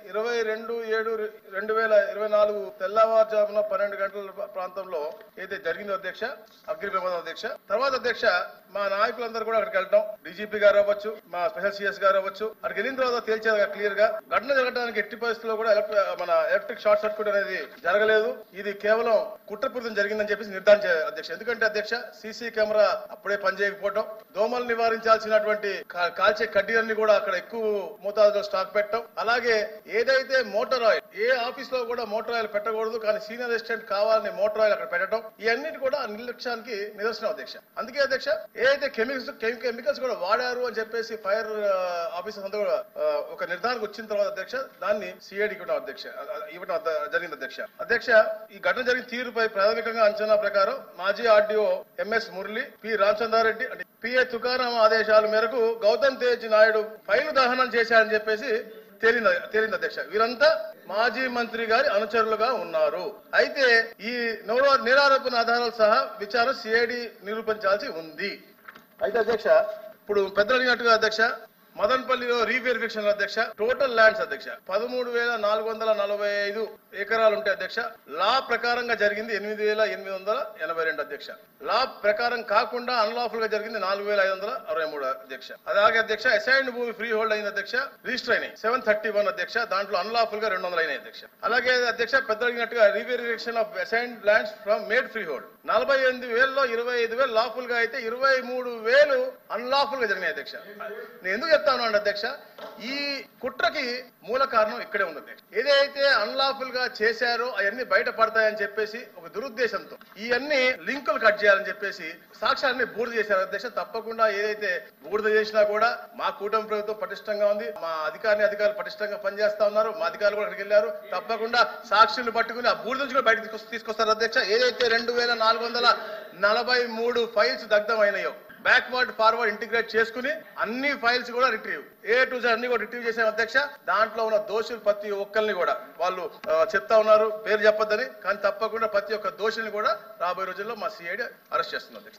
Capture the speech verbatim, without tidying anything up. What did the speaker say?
ఇరవై రెండు ఏడు రెండు వేల ఇరవై నాలుగు తెల్లవారుజామున పన్నెండు గంటల ప్రాంతంలో ఏదైతే జరిగిందో అధ్యక్ష అగ్ని ప్రమాదం అధ్యక్ష తర్వాత అధ్యక్ష మా నాయకులందరూ కూడా అక్కడికి వెళ్ళటం డీజీపీ గారు అవ్వచ్చు మా స్పెషల్ సిఎస్ గారు అవ్వచ్చు అక్కడికి వెళ్ళిన తర్వాత తేల్చేది క్లియర్ గా ఘటన జరగడానికి ఎట్టి పరిస్థితుల్లో కూడా మన ఎలక్ట్రిక్ షార్ట్ సర్క్యూట్ అనేది జరగలేదు. ఇది కేవలం కుట్రపూరితం జరిగిందని చెప్పేసి నిర్ధారించారు అధ్యక్ష. ఎందుకంటే అధ్యక్ష సీసీ కెమెరా అప్పుడే పనిచేయకపోవడం, దోమలు నివారించాల్సినటువంటి కాల్చే కడ్డీలన్నీ కూడా అక్కడ ఎక్కువ మోతాదులో స్టాక్ పెట్టడం, అలాగే ఏదైతే మోటార్ ఆయిల్ ఏ ఆఫీస్ లో కూడా మోటార్ ఆయిల్ పెట్టకూడదు కానీ సీనియర్ అసిస్టెంట్ కావాలని మోటార్ ఆయిల్ అక్కడ పెట్టడం, ఇవన్నిటి కూడా నిర్లక్ష్యానికి నిదర్శనం అధ్యక్ష. అందుకే అధ్యక్ష ఏదైతే కెమికల్స్ కెమికల్స్ కూడా వాడారు అని చెప్పేసి ఫైర్ ఆఫీసర్స్ అంతా కూడా ఒక నిర్ధారణకు వచ్చిన తర్వాత అధ్యక్ష దాన్ని సిఐడికి ఇవ్వడం అధ్యక్ష ఇవ్వడం జరిగింది అధ్యక్ష. అధ్యక్ష ఈ ఘటన జరిగిన తీరుపై ప్రాథమికంగా అంచనా ప్రకారం మాజీ RDO MS Murali, P Ramachandrareddy అంటే పిఏ తుకారాం ఆదేశాల మేరకు గౌతమ్ తేజ్ నాయుడు ఫైలు దహనం చేశారని చెప్పేసి తేలింది తేలింది అధ్యక్ష. వీరంతా మాజీ మంత్రి గారి అనుచరులుగా ఉన్నారు. అయితే ఈ నేరారోపణ ఆధారాలు సహా విచారణ సిఐడి నిరూపించాల్సి ఉంది. అయితే అధ్యక్ష ఇప్పుడు పెద్దలు అడిగినట్టుగా అధ్యక్ష మదన్పల్లిలో రీవెరిఫికేషన్ అధ్యక్ష టోటల్ ల్యాండ్స్ అధ్యక్ష పదమూడు వేల నాలుగు వందల నలభై ఐదు ఎకరాలు ఉంటాయి అధ్యక్ష. లా ప్రకారంగా జరిగింది ఎనిమిది వేల ఎనిమిది వందల ఎనభై రెండు అధ్యక్ష. లా ప్రకారం కాకుండా అన్లాఫుల్ గా జరిగింది నాలుగు వేల ఐదు వందల అరవై మూడు అధ్యక్ష. అలాగే అధ్యక్ష అసైన్డ్ భూమి ఫ్రీ హోల్డ్ అయింది అధ్యక్ష, రిజిస్టర్ అయినాయి సెవెన్ థర్టీ వన్ అధ్యక్ష. దాంట్లో అన్లాఫుల్ గా రెండు వందలు అయినాయి అధ్యక్ష. అలాగే అధ్యక్ష పెద్ద అడిగినట్టుగా reverification of assigned lands from made freehold నలభై ఎనిమిది వేలలో ఇరవై ఐదు వేలు లాఫుల్ గా అయితే ఇరవై మూడు వేలు అన్లాఫుల్ గా జరిగినాయి అధ్యక్ష. నేను ఎందుకు చెప్తాను అంటే అధ్యక్ష ఈ కుట్రకి మూల కారణం ఇక్కడే ఉంది అధ్యక్ష. ఏదైతే అన్లాఫుల్ గా చేశారో అవన్నీ బయటపడతాయని చెప్పేసి ఒక దురుద్దేశంతో ఇవన్నీ లింకులు కట్ చేయాలని చెప్పేసి సాక్ష్యాన్ని బూడిద చేశారు అధ్యక్ష. తప్పకుండా ఏదైతే బూడిద చేసినా కూడా మా కూటమి ప్రభుత్వం పటిష్టంగా ఉంది, మా అధికారిని అధికారులు పటిష్టంగా పనిచేస్తా ఉన్నారు, మా అధికారులు కూడా అక్కడికి వెళ్ళారు. తప్పకుండా సాక్షులను పట్టుకుని ఆ బూడిద నుంచి కూడా బయటకు తీసుకొస్తారు అధ్యక్ష. ఏదైతే రెండు వేల నాలుగు వందల నలభై మూడు ఫైల్స్ దగ్ధమైనాయో బ్యాక్వర్డ్ ఫార్వర్డ్ ఇంటిగ్రేట్ చేసుకుని అన్ని ఫైల్స్ కూడా రిట్రీవ్ ఏ టు జెడ్ అన్ని కూడా రిట్రీవ్ చేసాం అధ్యక్ష. దాంట్లో ఉన్న దోషులు ప్రతి ఒక్కరిని కూడా వాళ్ళు చెప్తా ఉన్నారు పేరు చెప్పొద్దని, కానీ తప్పకుండా ప్రతి ఒక్క దోషుల్ని కూడా రాబోయే రోజుల్లో మా సిఐడి అరెస్ట్ చేస్తుంది అధ్యక్ష.